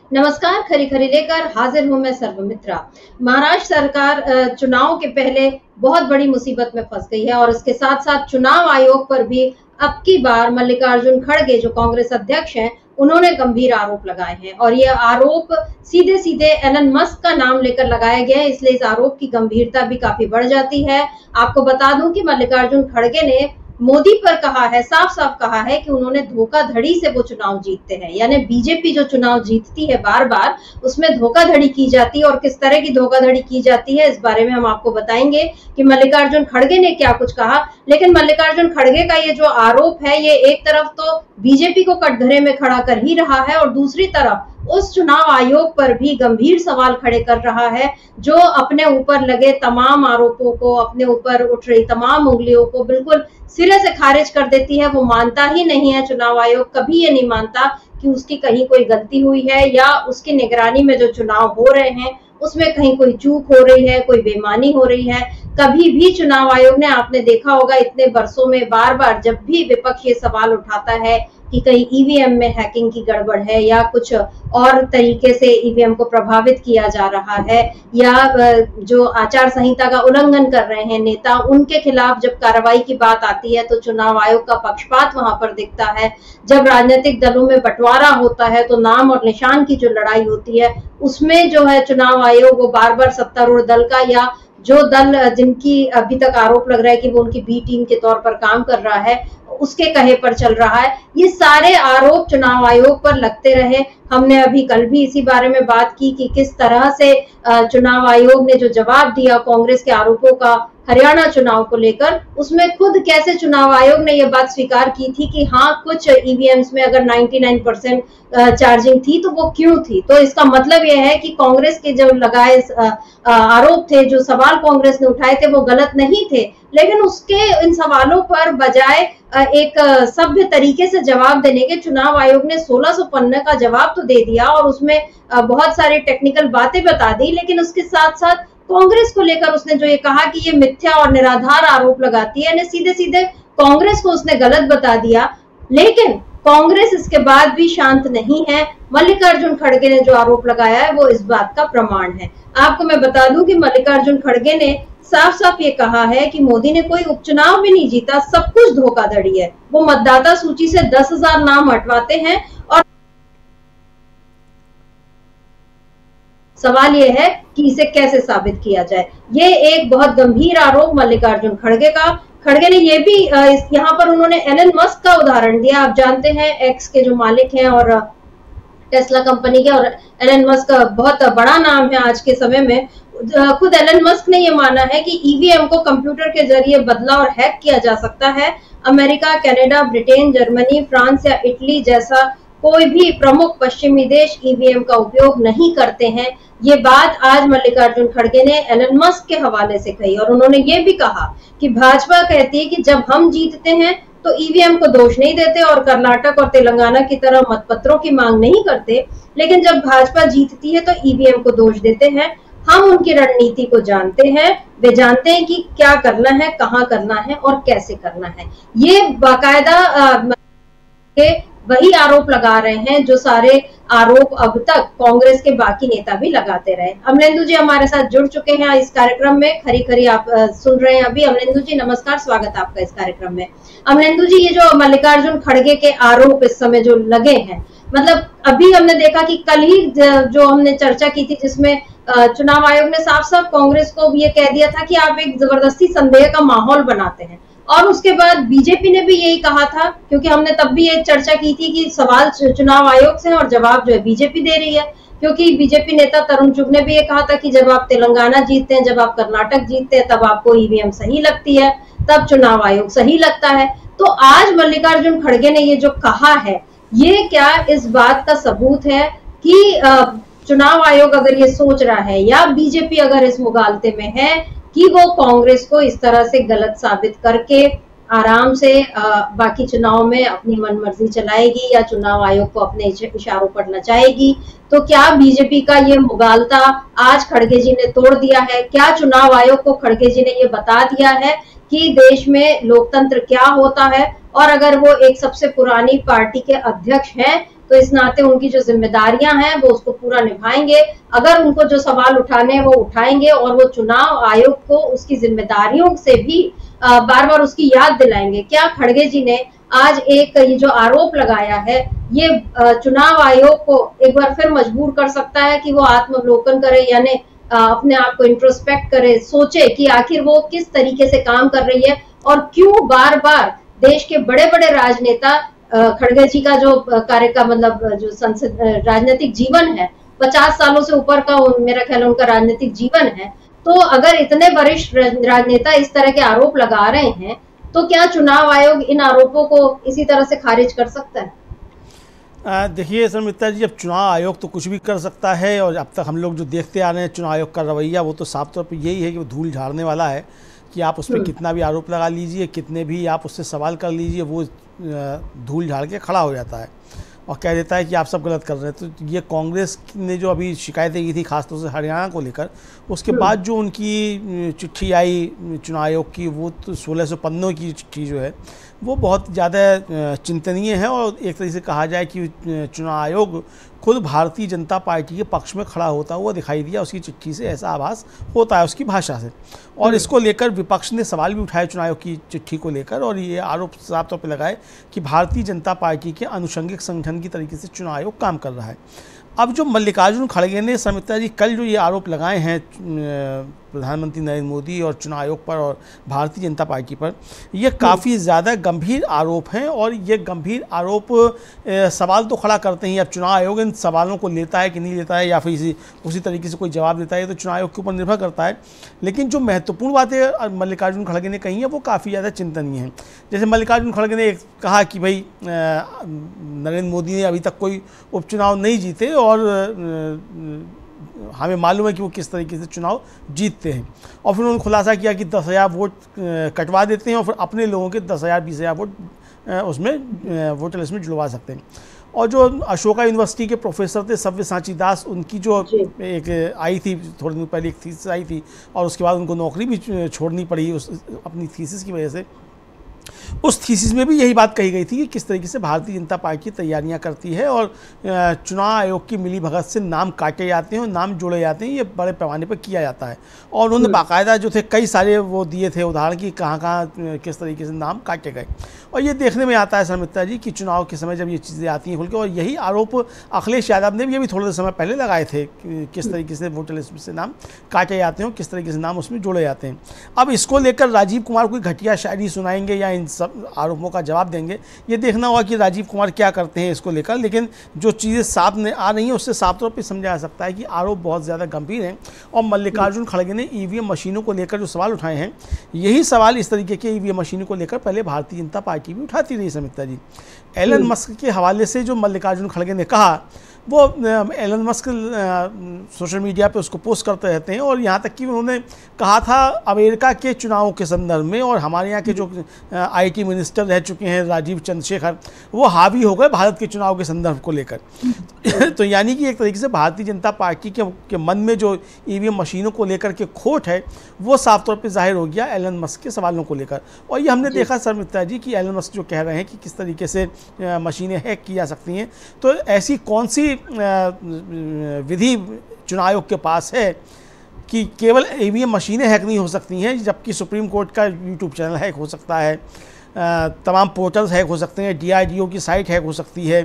नमस्कार, खरी खरी लेकर हाजिर हूं मैं सर्वमित्रा। महाराष्ट्र सरकार चुनाव के पहले बहुत बड़ी मुसीबत में फंस गई है और इसके साथ साथ चुनाव आयोग पर भी अब की बार मल्लिकार्जुन खड़गे जो कांग्रेस अध्यक्ष हैं, उन्होंने गंभीर आरोप लगाए हैं और ये आरोप सीधे सीधे एलन मस्क का नाम लेकर लगाए गए हैं, इसलिए इस आरोप की गंभीरता भी काफी बढ़ जाती है। आपको बता दूं कि मल्लिकार्जुन खड़गे ने मोदी पर कहा है, साफ साफ कहा है कि उन्होंने धोखाधड़ी से वो चुनाव जीतते हैं, यानी बीजेपी जो चुनाव जीतती है बार बार उसमें धोखाधड़ी की जाती है और किस तरह की धोखाधड़ी की जाती है इस बारे में हम आपको बताएंगे कि मल्लिकार्जुन खड़गे ने क्या कुछ कहा। लेकिन मल्लिकार्जुन खड़गे का ये जो आरोप है, ये एक तरफ तो बीजेपी को कटघरे में खड़ा कर ही रहा है और दूसरी तरफ उस चुनाव आयोग पर भी गंभीर सवाल खड़े कर रहा है, जो अपने ऊपर लगे तमाम आरोपों को, अपने ऊपर उठ रही तमाम उंगलियों को बिल्कुल सिरे से खारिज कर देती है। वो मानता ही नहीं है, चुनाव आयोग कभी ये नहीं मानता कि उसकी कहीं कोई गलती हुई है या उसकी निगरानी में जो चुनाव हो रहे हैं उसमें कहीं कोई चूक हो रही है, कोई बेईमानी हो रही है। कभी भी चुनाव आयोग ने, आपने देखा होगा इतने वर्षों में, बार बार जब भी विपक्ष ये सवाल उठाता है कि कहीं ईवीएम में हैकिंग की गड़बड़ है या कुछ और तरीके से ईवीएम को प्रभावित किया जा रहा है या जो आचार संहिता का उल्लंघन कर रहे हैं नेता, उनके खिलाफ जब कार्रवाई की बात आती है तो चुनाव आयोग का पक्षपात वहां पर दिखता है। जब राजनीतिक दलों में बंटवारा होता है तो नाम और निशान की जो लड़ाई होती है उसमें जो है चुनाव आयोग वो बार बार सत्तारूढ़ दल का या जो दल जिनकी अभी तक आरोप लग रहा है कि वो उनकी बी टीम के तौर पर काम कर रहा है उसके कहे पर चल रहा है। ये सारे आरोप चुनाव आयोग पर लगते रहे। हमने अभी कल भी इसी बारे में बात की कि किस तरह से चुनाव आयोग ने जो जवाब दिया कांग्रेस के आरोपों का हरियाणा चुनाव को लेकर, उसमें खुद कैसे चुनाव आयोग ने यह बात स्वीकार की थी कि हाँ, कुछ ईवीएम्स में अगर 99% चार्जिंग थी तो वो क्यों थी। तो इसका मतलब यह है कि कांग्रेस के जो लगाए आरोप थे, जो सवाल कांग्रेस ने उठाए थे, वो गलत नहीं थे, लेकिन उसके इन सवालों पर बजाय एक सभ्य तरीके से जवाब देने के चुनाव आयोग ने 1600 पन्ने का जवाब तो दे दिया और उसमें बहुत सारी टेक्निकल बातें बता दी, लेकिन उसके साथ साथ कांग्रेस को लेकर उसने जो ये कहा कि ये मिथ्या और निराधार आरोप लगाती है, सीधे सीधे कांग्रेस को उसने गलत बता दिया। लेकिन कांग्रेस इसके बाद भी शांत नहीं है। मल्लिकार्जुन खड़गे ने जो आरोप लगाया है वो इस बात का प्रमाण है। आपको मैं बता दूं कि मल्लिकार्जुन खड़गे ने साफ साफ ये कहा है कि मोदी ने कोई उपचुनाव भी नहीं जीता, सब कुछ धोखाधड़ी है। वो मतदाता सूची से 10,000 नाम हटवाते हैं और सवाल ये है कि इसे कैसे साबित किया जाए। ये एक बहुत गंभीर आरोप मल्लिकार्जुन खड़गे का। खड़गे ने ये भी यहाँ पर उन्होंने एलन मस्क का उदाहरण दिया। आप जानते हैं एक्स के जो मालिक हैं और टेस्ला कंपनी के, और एलन मस्क बहुत बड़ा नाम है आज के समय में। खुद एलन मस्क ने ये माना है कि ईवीएम को कंप्यूटर के जरिए बदला और हैक किया जा सकता है। America, Canada, Britain, Germany, France या इटली जैसा कोई भी प्रमुख पश्चिमी देश ईवीएम का उपयोग नहीं करते हैं। ये बात आज मल्लिकार्जुन खड़गे ने एलन मस्क के हवाले से कही और उन्होंने ये भी कहा कि भाजपा कहती है कि जब हम जीतते हैं तो ईवीएम को दोष नहीं देते और कर्नाटक और तेलंगाना की तरह मतपत्रों की मांग नहीं करते, लेकिन जब भाजपा जीतती है तो ईवीएम को दोष देते हैं। हम उनकी रणनीति को जानते हैं, वे जानते हैं कि क्या करना है, कहाँ करना है और कैसे करना है। ये बाकायदा वही आरोप लगा रहे हैं जो सारे आरोप अब तक कांग्रेस के बाकी नेता भी लगाते रहे। अमलेंदु जी हमारे साथ जुड़ चुके हैं इस कार्यक्रम में। खरी खरी आप सुन रहे हैं अभी। अमलेंदु जी नमस्कार, स्वागत आपका इस कार्यक्रम में। अमलेंदु जी, ये जो मल्लिकार्जुन खड़गे के आरोप इस समय जो लगे हैं, मतलब अभी हमने देखा कि कल ही जो हमने चर्चा की थी जिसमें चुनाव आयोग ने साफ साफ कांग्रेस को ये कह दिया था कि आप एक जबरदस्ती संदेह का माहौल बनाते हैं, और उसके बाद बीजेपी ने भी यही कहा था, क्योंकि हमने तब भी ये चर्चा की थी कि सवाल चुनाव आयोग से है और जवाब जो है बीजेपी दे रही है, क्योंकि बीजेपी नेता तरुण चुग ने भी ये कहा था कि जब आप तेलंगाना जीतते हैं, जब आप कर्नाटक जीतते हैं, तब आपको ईवीएम सही लगती है, तब चुनाव आयोग सही लगता है। तो आज मल्लिकार्जुन खड़गे ने ये जो कहा है, ये क्या इस बात का सबूत है कि चुनाव आयोग अगर ये सोच रहा है या बीजेपी अगर इस मुगालते में है कि वो कांग्रेस को इस तरह से गलत साबित करके आराम से बाकी चुनाव में अपनी मनमर्जी चलाएगी या चुनाव आयोग को अपने इशारों पर नचाएगी, तो क्या बीजेपी का ये मुगालता आज खड़गे जी ने तोड़ दिया है? क्या चुनाव आयोग को खड़गे जी ने ये बता दिया है कि देश में लोकतंत्र क्या होता है? और अगर वो एक सबसे पुरानी पार्टी के अध्यक्ष हैं तो इस नाते उनकी जो जिम्मेदारियां हैं वो उसको पूरा निभाएंगे। अगर उनको जो सवाल उठाने हैं वो उठाएंगे और वो चुनाव आयोग को उसकी जिम्मेदारियों से भी बार बार उसकी याद दिलाएंगे। क्या खड़गे जी ने आज एक ये जो आरोप लगाया है, ये चुनाव आयोग को एक बार फिर मजबूर कर सकता है कि वो आत्मावलोकन करे, यानी अपने आप को इंट्रोस्पेक्ट करे, सोचे कि आखिर वो किस तरीके से काम कर रही है और क्यों बार बार देश के बड़े बड़े राजनेता, खड़गे जी का जो कार्य का मतलब जो संसद राजनीतिक जीवन है 50 सालों से ऊपर का मेरा ख्याल उनका राजनीतिक जीवन है, तो अगर इतने वरिष्ठ राजनेता इस तरह के आरोप लगा रहे हैं तो क्या चुनाव आयोग इन आरोपों को इसी तरह से खारिज कर सकता है? देखिए शर्मिष्ठा जी, अब चुनाव आयोग तो कुछ भी कर सकता है और अब तक हम लोग जो देखते आ रहे हैं चुनाव आयोग का रवैया वो तो साफ तौर पर यही है कि वो धूल झाड़ने वाला है कि आप उस पर कितना भी आरोप लगा लीजिए, कितने भी आप उससे सवाल कर लीजिए, वो धूल झाड़ के खड़ा हो जाता है और कह देता है कि आप सब गलत कर रहे हैं। तो ये कांग्रेस ने जो अभी शिकायतें की थी खासतौर से हरियाणा को लेकर, उसके बाद जो उनकी चिट्ठी आई चुनाव आयोग की, वो तो 1600 पन्नों की चिट्ठी जो है वो बहुत ज़्यादा चिंतनीय है और एक तरीके से कहा जाए कि चुनाव आयोग खुद भारतीय जनता पार्टी के पक्ष में खड़ा होता हुआ दिखाई दिया। उसकी चिट्ठी से ऐसा आभास होता है, उसकी भाषा से। और इसको लेकर विपक्ष ने सवाल भी उठाए चुनाव आयोग की चिट्ठी को लेकर और ये आरोप साफ तौर पर लगाए कि भारतीय जनता पार्टी के अनुषंगिक संगठन की तरीके से चुनाव आयोग काम कर रहा है। अब जो मल्लिकार्जुन खड़गे ने शर्मिष्ठा जी कल जो ये आरोप लगाए हैं प्रधानमंत्री नरेंद्र मोदी और चुनाव आयोग पर और भारतीय जनता पार्टी पर, ये काफ़ी ज़्यादा गंभीर आरोप हैं और ये गंभीर आरोप सवाल तो खड़ा करते हैं। अब चुनाव आयोग इन सवालों को लेता है कि नहीं लेता है या फिर उसी तरीके से कोई जवाब देता है, तो चुनाव आयोग के ऊपर निर्भर करता है। लेकिन जो महत्वपूर्ण बातें मल्लिकार्जुन खड़गे ने कही हैं वो काफ़ी ज़्यादा चिंतनीय हैं। जैसे मल्लिकार्जुन खड़गे ने कहा कि भाई नरेंद्र मोदी ने अभी तक कोई उपचुनाव नहीं जीते और हमें मालूम है कि वो किस तरीके से चुनाव जीतते हैं। और फिर उन्होंने खुलासा किया कि 10,000 वोट कटवा देते हैं और फिर अपने लोगों के 10,000 20,000 वोट उसमें वोटर लिस्ट में जुड़वा सकते हैं। और जो अशोका यूनिवर्सिटी के प्रोफेसर थे सव्यसाची दास, उनकी जो एक आई थी थोड़े दिन पहले, एक थीसिस आई थी और उसके बाद उनको नौकरी भी छोड़नी पड़ी अपनी थीसिस की वजह से। उस थीसिस में भी यही बात कही गई थी कि किस तरीके से भारतीय जनता पार्टी तैयारियां करती है और चुनाव आयोग की मिलीभगत से नाम काटे जाते हैं और नाम जोड़े जाते हैं, ये बड़े पैमाने पर किया जाता है। और उन्होंने बाकायदा जो थे कई सारे वो दिए थे उदाहरण कि कहाँ कहाँ किस तरीके से नाम काटे गए। और ये देखने में आता है शर्मिष्ठा जी कि चुनाव के समय जब ये चीज़ें आती हैं खुल के, और यही आरोप अखिलेश यादव ने भी अभी थोड़े समय पहले लगाए थे कि किस तरीके से वोटर लिस्ट से नाम काटे जाते हैं और किस तरीके से नाम उसमें जोड़े जाते हैं। अब इसको लेकर राजीव कुमार कोई घटिया शायरी सुनाएंगे या इन सब आरोपों का जवाब देंगे, ये देखना होगा कि राजीव कुमार क्या करते हैं इसको लेकर। लेकिन जो चीज़ें सामने आ रही हैं उससे साफ तौर पर समझा जा सकता है कि आरोप बहुत ज़्यादा गंभीर हैं। और मल्लिकार्जुन खड़गे ने ईवीएम मशीनों को लेकर जो सवाल उठाए हैं, यही सवाल इस तरीके के ईवीएम मशीनों को लेकर पहले भारतीय जनता पार्टी भी उठाती रही शर्मिष्ठा जी। एलन मस्क के हवाले से जो मल्लिकार्जुन खड़गे ने कहा, वो एलन मस्क सोशल मीडिया पे उसको पोस्ट करते रहते हैं और यहाँ तक कि उन्होंने कहा था अमेरिका के चुनावों के संदर्भ में, और हमारे यहाँ के जो आईटी मिनिस्टर रह चुके हैं राजीव चंद्रशेखर, वो हावी हो गए भारत के चुनाव के संदर्भ को लेकर। तो यानी कि एक तरीके से भारतीय जनता पार्टी के मन में जो ईवीएम मशीनों को लेकर के खोट है वो साफ तौर पर जाहिर हो गया एलन मस्क के सवालों को लेकर। और ये हमने देखा शर्मिष्ठा जी कि एलन मस्क जो कह रहे हैं कि किस तरीके से मशीनें हैक की जा सकती हैं, तो ऐसी कौन सी विधि चुनाव आयोग के पास है कि केवल ईवीएम मशीनें हैक नहीं हो सकती हैं, जबकि सुप्रीम कोर्ट का यूट्यूब चैनल हैक हो सकता है, तमाम पोर्टल्स हैक हो सकते हैं, DRDO की साइट हैक हो सकती है।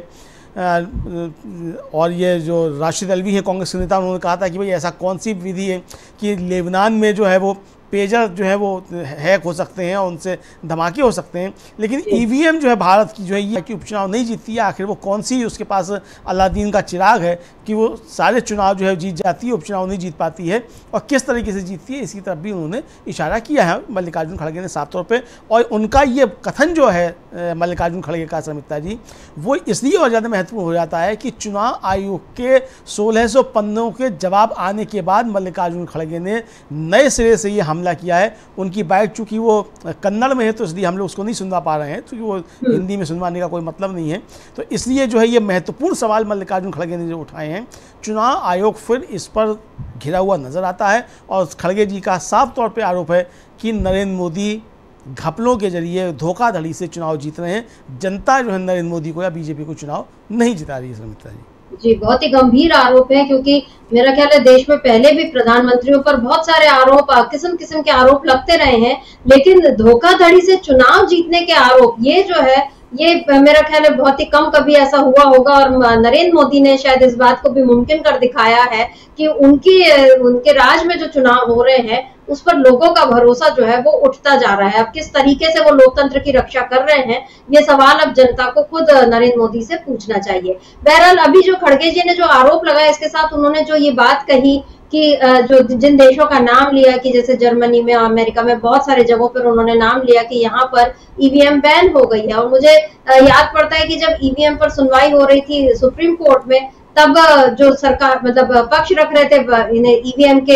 और ये जो राशिद अल्वी है कांग्रेस के नेता, उन्होंने कहा था कि भाई ऐसा कौन सी विधि है कि लेबनान में जो है वो पेजर जो है वो हैक हो सकते हैं और उनसे धमाके हो सकते हैं, लेकिन ईवीएम जो है भारत की जो है ये कि उपचुनाव नहीं जीतती है। आखिर वो कौन सी उसके पास अलादीन का चिराग है कि वो सारे चुनाव जो है जीत जाती है, उपचुनाव नहीं जीत पाती है, और किस तरीके से जीतती है, इसकी तरफ भी उन्होंने इशारा किया है मल्लिकार्जुन खड़गे ने साफ तौर पर। और उनका ये कथन जो है मल्लिकार्जुन खड़गे का शर्मिष्ठा जी, वो इसलिए और ज़्यादा महत्वपूर्ण हो जाता है कि चुनाव आयोग के 1600 पन्नों के जवाब आने के बाद मल्लिकार्जुन खड़गे ने नए सिरे से ये हमला किया है। उनकी बाइट चूंकि वो कन्नड़ में है तो इसलिए हम लोग उसको नहीं सुनवा पा रहे हैं, क्योंकि वो हिंदी में सुनवाने का कोई मतलब नहीं है। तो इसलिए जो है ये महत्वपूर्ण सवाल मल्लिकार्जुन खड़गे ने जो उठाए हैं, चुनाव आयोग फिर इस पर घिरा हुआ नजर आता है। और खड़गे जी का साफ तौर पे आरोप है कि नरेंद्र मोदी घपलों के जरिए धोखाधड़ी से चुनाव जीत रहे हैं। जनता जो है नरेंद्र मोदी को या बीजेपी को चुनाव नहीं जिता रही है सुमित्रा जी। जी, बहुत ही गंभीर आरोप है, क्योंकि मेरा ख्याल है देश में पहले भी प्रधानमंत्रियों पर बहुत सारे आरोप, किस्म किस्म के आरोप लगते रहे हैं, लेकिन धोखाधड़ी से चुनाव जीतने के आरोप, ये जो है ये मेरा ख्याल है बहुत ही कम कभी ऐसा हुआ होगा। और नरेंद्र मोदी ने शायद इस बात को भी मुमकिन कर दिखाया है कि उनके राज में जो चुनाव हो रहे हैं उस पर लोगों का भरोसा जो है वो उठता जा रहा है। अब किस तरीके से वो लोकतंत्र की रक्षा कर रहे हैं, ये सवाल अब जनता को खुद नरेंद्र मोदी से पूछना चाहिए। बहरहाल अभी जो खड़गे जी ने जो आरोप लगाया, इसके साथ उन्होंने जो ये बात कही कि जो जिन देशों का नाम लिया कि जैसे जर्मनी में, अमेरिका में, बहुत सारे जगहों पर उन्होंने नाम लिया कि यहाँ पर ईवीएम बैन हो गई है। और मुझे याद पड़ता है कि जब ईवीएम पर सुनवाई हो रही थी सुप्रीम कोर्ट में, तब जो सरकार मतलब पक्ष रख रहे थे ईवीएम के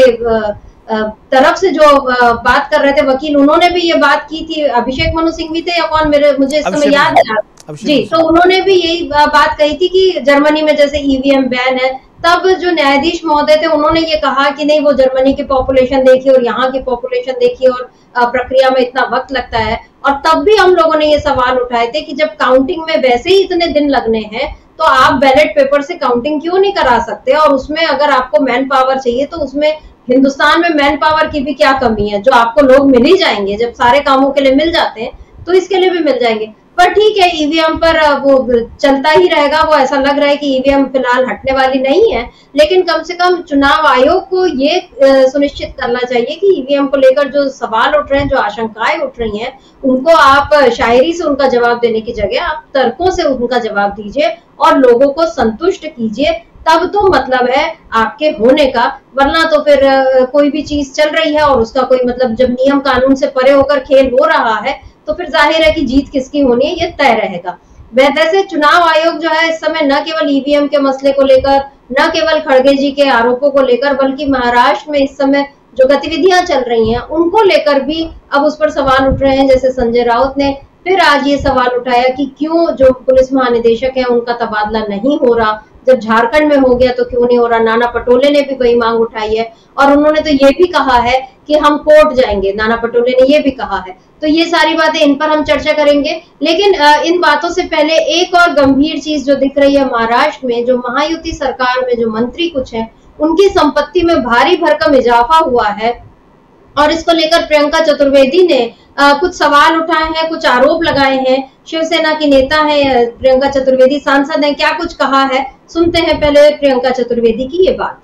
तरफ से जो बात कर रहे थे वकील, उन्होंने भी ये बात की थी। अभिषेक मनु सिंघवी थे या कौन, मुझे इस समय याद नहीं जी। तो उन्होंने भी यही बात कही थी कि जर्मनी में जैसे ईवीएम बैन है, तब जो न्यायाधीश महोदय थे उन्होंने ये कहा कि नहीं, वो जर्मनी की पॉपुलेशन देखिए और यहाँ की पॉपुलेशन देखिए और प्रक्रिया में इतना वक्त लगता है। और तब भी हम लोगों ने ये सवाल उठाए थे कि जब काउंटिंग में वैसे ही इतने दिन लगने हैं तो आप बैलेट पेपर से काउंटिंग क्यों नहीं करा सकते? और उसमें अगर आपको मैन पावर चाहिए तो उसमें हिंदुस्तान में मैन पावर की भी क्या कमी है, जो आपको लोग मिल ही जाएंगे। जब सारे कामों के लिए मिल जाते हैं तो इसके लिए भी मिल जाएंगे। पर ठीक है, ईवीएम पर वो चलता ही रहेगा। वो ऐसा लग रहा है कि ईवीएम फिलहाल हटने वाली नहीं है, लेकिन कम से कम चुनाव आयोग को ये सुनिश्चित करना चाहिए कि ईवीएम को लेकर जो सवाल उठ रहे हैं, जो आशंकाएं उठ रही हैं, उनको आप शायरी से उनका जवाब देने की जगह आप तर्कों से उनका जवाब दीजिए और लोगों को संतुष्ट कीजिए। तब तो मतलब है आपके होने का, वरना तो फिर कोई भी चीज चल रही है और उसका कोई मतलब, जब नियम कानून से परे होकर खेल हो रहा है तो फिर जाहिर है कि जीत किसकी होनी है ये तय रहेगा। वैसे चुनाव आयोग जो है इस समय न केवल ईवीएम के मसले को लेकर, न केवल खड़गे जी के आरोपों को लेकर, बल्कि महाराष्ट्र में इस समय जो गतिविधियां चल रही हैं उनको लेकर भी अब उस पर सवाल उठ रहे हैं। जैसे संजय राउत ने फिर आज ये सवाल उठाया कि क्यों जो पुलिस महानिदेशक है उनका तबादला नहीं हो रहा, जब झारखंड में हो गया तो क्यों नहीं हो रहा। नाना पटोले ने भी वही मांग उठाई है और उन्होंने तो ये भी कहा है कि हम कोर्ट जाएंगे। नाना पटोले ने ये भी कहा है। तो ये सारी बातें, इन पर हम चर्चा करेंगे, लेकिन इन बातों से पहले एक और गंभीर चीज जो दिख रही है महाराष्ट्र में, जो महायुति सरकार में जो मंत्री कुछ हैं उनकी संपत्ति में भारी भरकम इजाफा हुआ है और इसको लेकर प्रियंका चतुर्वेदी ने कुछ सवाल उठाए हैं, कुछ आरोप लगाए हैं। शिवसेना की नेता है प्रियंका चतुर्वेदी, सांसद हैं, क्या कुछ कहा है सुनते हैं पहले प्रियंका चतुर्वेदी की ये बात।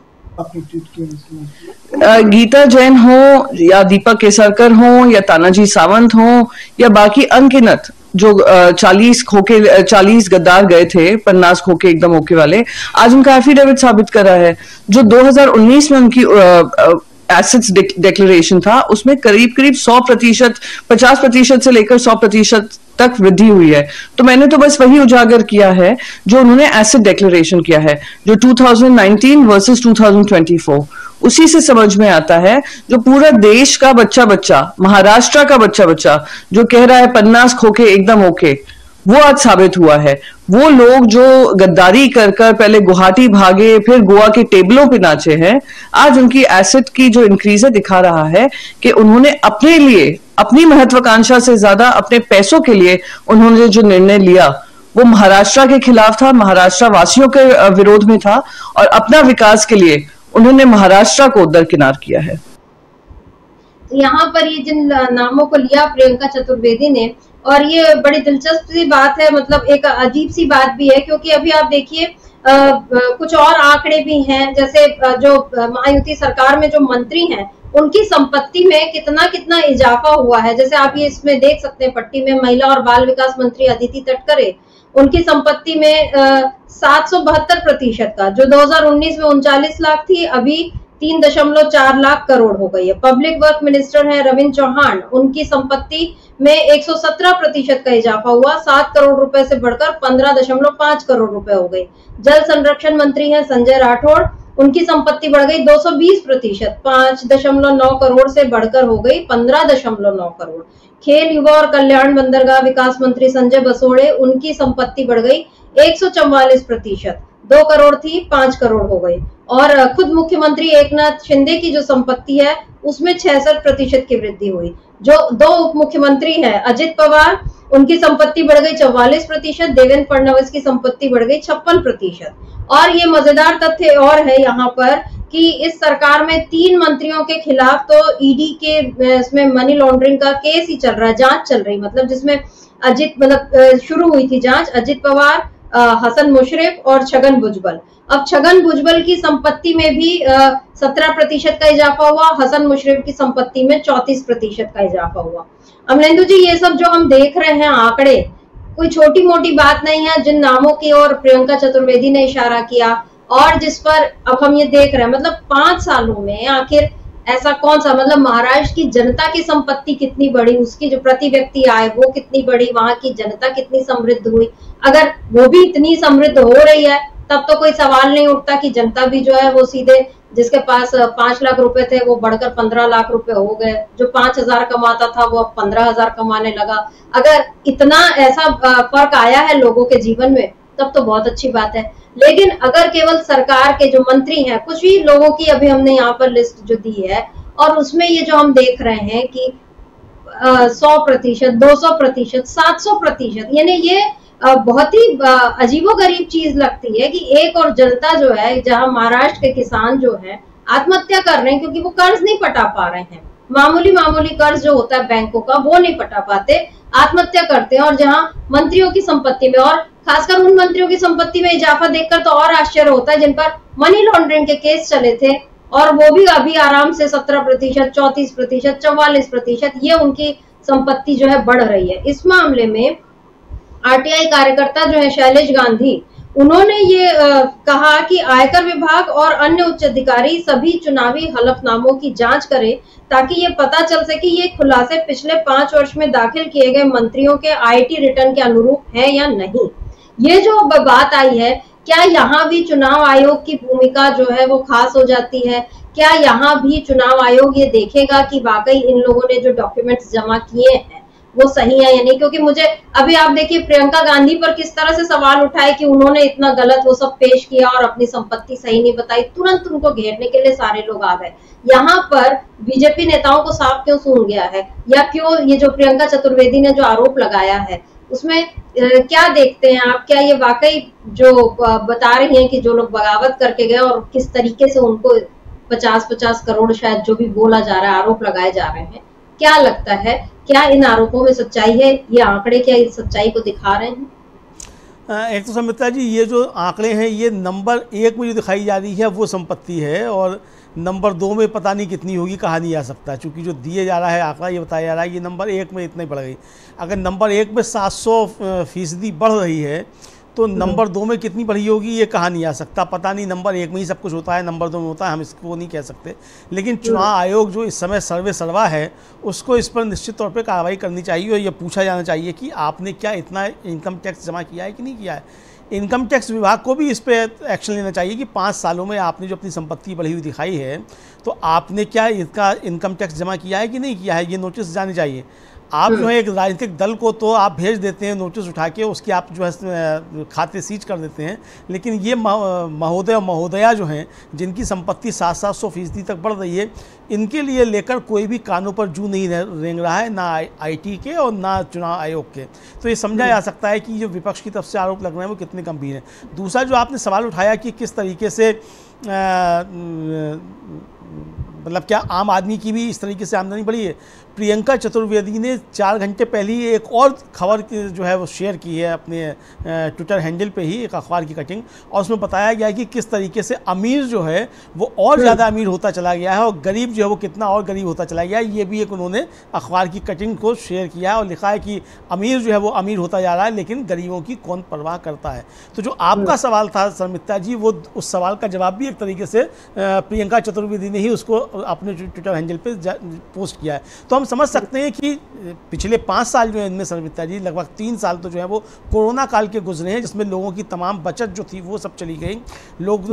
गीता जैन हो या दीपक केसरकर हो या तानाजी सावंत हो या बाकी अनगिनत जो 40 गद्दार गए थे, 50 खोखे एकदम ओके वाले, आज उनका एफिडेविट साबित करा है। जो 2019 में उनकी एसेट्स डिक्लेरेशन था उसमें करीब 100%, 50% से लेकर 100% तक वृद्धि हुई है। तो मैंने तो बस वही उजागर किया है जो उन्होंने एसेट डिक्लेरेशन किया है, जो 2019 वर्सेस 2024, उसी से समझ में आता है। जो पूरा देश का बच्चा, महाराष्ट्र का बच्चा जो कह रहा है 50 खोखे एकदम ओके, वो आज साबित हुआ है। वो लोग जो गद्दारी कर पहले गुवाहाटी भागे फिर गोवा के टेबलों पे नाचे हैं, आज उनकी एसेट की जो इंक्रीज है दिखा रहा है कि उन्होंने अपने लिए, अपनी महत्वाकांक्षा से ज्यादा अपने पैसों के लिए उन्होंने जो निर्णय लिया वो महाराष्ट्र के खिलाफ था, महाराष्ट्र वासियों के विरोध में था और अपना विकास के लिए उन्होंने महाराष्ट्र को दरकिनार किया है। यहाँ पर ये जिन नामों को लिया प्रियंका चतुर्वेदी ने, और ये बड़ी दिलचस्प सी बात है, मतलब एक अजीब सी बात भी है, क्योंकि अभी आप देखिए कुछ और आंकड़े भी हैं। जैसे जो महायुति सरकार में जो मंत्री हैं उनकी संपत्ति में कितना इजाफा हुआ है। जैसे आप ये इसमें देख सकते हैं पट्टी में, महिला और बाल विकास मंत्री अदिति तटकरे, उनकी संपत्ति में 772% का, जो 2019 में 39 लाख थी, अभी 3.4 लाख करोड़ हो गई है। पब्लिक वर्क मिनिस्टर है रविंद्र चौहान, उनकी संपत्ति में 117% का इजाफा हुआ, 7 करोड़ रुपए से बढ़कर 15.5 करोड़ रुपए हो गई। जल संरक्षण मंत्री हैं संजय राठौड़, उनकी संपत्ति बढ़ गई 220%, 5.9 करोड़ से बढ़कर हो गई 15.9 करोड़। खेल युवा और कल्याण बंदरगाह विकास मंत्री संजय बसोड़े, उनकी संपत्ति बढ़ गई 144%, 2 करोड़ थी 5 करोड़ हो गई। और खुद मुख्यमंत्री एकनाथ शिंदे की जो संपत्ति है उसमें 66% की वृद्धि हुई। जो 2 उप मुख्यमंत्री हैं अजित पवार, उनकी संपत्ति बढ़ गई 44%, देवेंद्र फडणवीस की संपत्ति बढ़ गई 56%। और ये मजेदार तथ्य और है यहाँ पर कि इस सरकार में 3 मंत्रियों के खिलाफ तो ईडी के इसमें मनी लॉन्ड्रिंग का केस ही चल रहा है, जांच चल रही, मतलब जिसमें शुरू हुई थी जांच अजित पवार, हसन मुशर्रफ और छगन भुजबल। अब छगन भुजबल की संपत्ति में भी 17% का इजाफा हुआ, हसन मुशर्रफ की संपत्ति में 34% का इजाफा हुआ। अमलेंदु जी, ये सब जो हम देख रहे हैं आंकड़े कोई छोटी मोटी बात नहीं है, जिन नामों की ओर प्रियंका चतुर्वेदी ने इशारा किया और जिस पर अब हम ये देख रहे हैं, मतलब 5 सालों में आखिर ऐसा कौन सा, मतलब महाराष्ट्र की जनता की संपत्ति कितनी बढ़ी, उसकी जो प्रति व्यक्ति आय वो कितनी बढ़ी, वहां की जनता कितनी समृद्ध हुई। अगर वो भी इतनी समृद्ध हो रही है तब तो कोई सवाल नहीं उठता कि जनता भी जो है वो सीधे जिसके पास 5 लाख रुपए थे वो बढ़कर 15 लाख रुपए हो गए, जो 5,000 कमाता था वो अब 15,000 कमाने लगा। अगर इतना ऐसा फर्क आया है लोगों के जीवन में तब तो बहुत अच्छी बात है। लेकिन अगर केवल सरकार के जो मंत्री हैं, कुछ ही लोगों की अभी हमने यहाँ पर लिस्ट जो दी है और उसमें ये जो हम देख रहे हैं कि 100%, 200%, 700%, यानी ये बहुत ही अजीबोगरीब चीज लगती है कि एक और जनता जो है, जहां महाराष्ट्र के किसान जो है आत्महत्या कर रहे हैं क्योंकि वो कर्ज नहीं पटा पा रहे हैं, मामूली कर्ज जो होता है बैंकों का वो नहीं पटा पाते, आत्महत्या करते हैं। और जहां मंत्रियों की संपत्ति में, और खासकर उन मंत्रियों की संपत्ति में इजाफा देखकर तो और आश्चर्य होता है जिन पर मनी लॉन्ड्रिंग के केस चले थे और वो भी अभी आराम से 17%, 34%, 44% ये उनकी संपत्ति जो है बढ़ रही है। इस मामले में आरटीआई कार्यकर्ता जो है शैलेश गांधी, उन्होंने ये कहा कि आयकर विभाग और अन्य उच्च अधिकारी सभी चुनावी हलफनामों की जांच करें ताकि ये पता चल सके ये खुलासे पिछले 5 वर्ष में दाखिल किए गए मंत्रियों के आईटी रिटर्न के अनुरूप है या नहीं। ये जो बात आई है, क्या यहाँ भी चुनाव आयोग की भूमिका जो है वो खास हो जाती है? क्या यहाँ भी चुनाव आयोग ये देखेगा कि वाकई इन लोगों ने जो डॉक्यूमेंट्स जमा किए हैं वो सही है या नहीं? क्योंकि मुझे अभी आप देखिए प्रियंका गांधी पर किस तरह से सवाल उठाए कि उन्होंने इतना गलत वो सब पेश किया और अपनी संपत्ति सही नहीं बताई, तुरंत उनको घेरने के लिए सारे लोग आ गए। यहाँ पर बीजेपी नेताओं को साफ क्यों सूंघ गया है, या क्यों ये जो प्रियंका चतुर्वेदी ने जो आरोप लगाया है उसमें क्या देखते हैं आप? क्या ये वाकई जो बता रही हैं कि जो लोग बगावत करके गए और किस तरीके से उनको 50-50 करोड़ शायद जो भी बोला जा रहा है, आरोप लगाए जा रहे हैं, क्या लगता है क्या इन आरोपों में सच्चाई है? ये आंकड़े क्या इस सच्चाई को दिखा रहे हैं? एक तो संमित्रा जी, ये जो आंकड़े हैं ये नंबर 1 में जो दिखाई जा रही है वो संपत्ति है और नंबर 2 में पता नहीं कितनी होगी, कहा नहीं जा सकता, क्योंकि जो दिए जा रहा है आंकड़ा ये बताया जा रहा है ये नंबर 1 में इतनी बढ़ गई। अगर नंबर 1 में 700% बढ़ रही है तो नंबर 2 में कितनी बढ़ी होगी ये कहा नहीं जा सकता। पता नहीं, नंबर 1 में ही सब कुछ होता है, नंबर 2 में होता है, हम इसको नहीं कह सकते। लेकिन चुनाव आयोग जो इस समय सर्वे सर्वा है उसको इस पर निश्चित तौर पे कार्रवाई करनी चाहिए और ये पूछा जाना चाहिए कि आपने क्या इतना इनकम टैक्स जमा किया है कि नहीं किया है। इनकम टैक्स विभाग को भी इस पर एक्शन लेना चाहिए कि 5 सालों में आपने जो अपनी संपत्ति बढ़ी हुई दिखाई है तो आपने क्या इसका इनकम टैक्स जमा किया है कि नहीं किया है, ये नोटिस जाने चाहिए। आप जो है एक राजनीतिक दल को तो आप भेज देते हैं नोटिस उठा के, उसके आप जो है खाते सीज कर देते हैं, लेकिन ये महोदय और महोदया जो हैं जिनकी संपत्ति 700% तक बढ़ रही है, इनके लिए लेकर कोई भी कानों पर जू नहीं रेंग रहा है, ना आईटी के और ना चुनाव आयोग के। तो ये समझा जा सकता है कि जो विपक्ष की तरफ से आरोप लग रहे हैं वो कितने गंभीर हैं। दूसरा जो आपने सवाल उठाया कि किस तरीके से मतलब क्या आम आदमी की भी इस तरीके से आमदनी बढ़ी है। प्रियंका चतुर्वेदी ने 4 घंटे पहले ही एक और खबर जो है वो शेयर की है अपने ट्विटर हैंडल पे ही, एक अखबार की कटिंग, और उसमें बताया गया है कि किस तरीके से अमीर जो है वो और ज़्यादा अमीर होता चला गया है और गरीब जो है वो कितना और गरीब होता चला गया है। ये भी एक उन्होंने अखबार की कटिंग को शेयर किया है और लिखा है कि अमीर जो है वो अमीर होता जा रहा है लेकिन गरीबों की कौन परवाह करता है। तो जो आपका सवाल था शर्मिष्ठा जी, वो उस सवाल का जवाब भी एक तरीके से प्रियंका चतुर्वेदी ने ही उसको अपने ट्विटर हैंडल पर पोस्ट किया है। तो हम हम समझ सकते हैं कि पिछले 5 साल जो है इनमें सर्वमित्रा जी, लगभग 3 साल तो जो है वो कोरोना काल के गुजरे हैं, जिसमें लोगों की तमाम बचत जो थी वो सब चली गई, लोग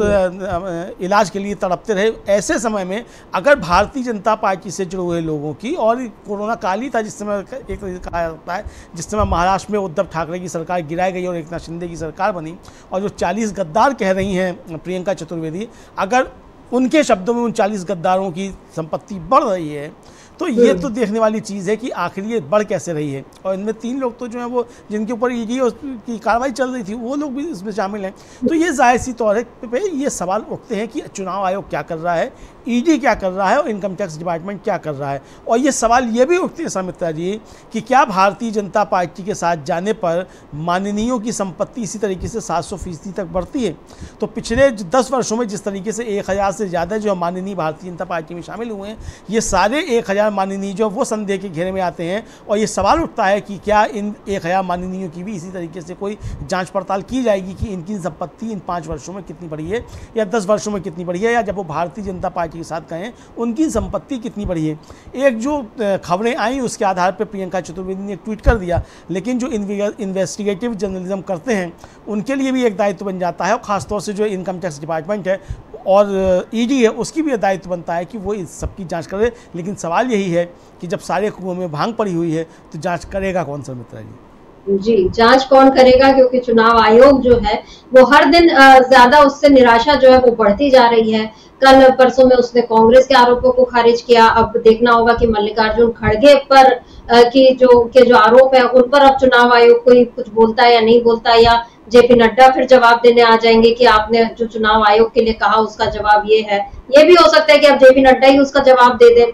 इलाज के लिए तड़पते रहे। ऐसे समय में अगर भारतीय जनता पार्टी से जुड़े हुए लोगों की, और कोरोना काल ही था जिस समय एक कहा जाता है जिस समय महाराष्ट्र में उद्धव ठाकरे की सरकार गिराई गई और एकनाथ शिंदे की सरकार बनी, और जो 40 गद्दार कह रही हैं प्रियंका चतुर्वेदी, अगर उनके शब्दों में उन 40 गद्दारों की संपत्ति बढ़ रही है तो ये तो देखने वाली चीज़ है कि आखिर ये बढ़ कैसे रही है। और इनमें 3 लोग तो जो है वो जिनके ऊपर ईडी की कार्रवाई चल रही थी वो लोग भी इसमें शामिल हैं। तो ये जाहिर सी तौर पे ये सवाल उठते हैं कि चुनाव आयोग क्या कर रहा है, ईडी क्या कर रहा है और इनकम टैक्स डिपार्टमेंट क्या कर रहा है। और ये सवाल ये भी उठते हैं सर्वमित्रा जी कि क्या भारतीय जनता पार्टी के साथ जाने पर माननीयों की संपत्ति इसी तरीके से 700% तक बढ़ती है। तो पिछले 10 वर्षों में जिस तरीके से 1000 से ज़्यादा जो माननीय भारतीय जनता पार्टी में शामिल हुए हैं, ये सारे 1000 माननीय जो वो संदेह के घेरे में आते हैं। और ये सवाल उठता है कि क्या इन 1000 माननीयों की भी इसी तरीके से कोई जांच पड़ताल की जाएगी कि इनकी संपत्ति इन 5 वर्षों में कितनी बढ़ी है या 10 वर्षों में कितनी बढ़ी है, या जब वो भारतीय जनता पार्टी के साथ गए उनकी संपत्ति कितनी बढ़ी है। एक जो खबरें आई उसके आधार पर प्रियंका चतुर्वेदी ने एक ट्वीट कर दिया, लेकिन जो इन्वेस्टिगेटिव जर्नलिज्म करते हैं उनके लिए भी एक दायित्व बन जाता है, और ख़ासतौर से जो इनकम टैक्स डिपार्टमेंट है और ईडी है उसकी भी दायित्व बनता है कि वो इस सबकी जांच करे। लेकिन सवाल यही है कि जब सारे कुओं में भांग पड़ी हुई है तो जांच करेगा कौन सर्वमित्रा जी? जी, जांच कौन करेगा, क्योंकि चुनाव आयोग जो है वो हर दिन ज्यादा उससे निराशा जो है वो बढ़ती जा रही है। कल परसों में उसने कांग्रेस के आरोपों को खारिज किया। अब देखना होगा कि मल्लिकार्जुन खड़गे पर के जो आरोप है उन पर अब चुनाव आयोग कोई कुछ बोलता है या नहीं बोलता, या जेपी नड्डा फिर जवाब देने आ जाएंगे कि आपने जो चुनाव आयोग के लिए कहा उसका जवाब ये है। ये भी हो सकता है कि अब जेपी नड्डा ही उसका जवाब दे दे।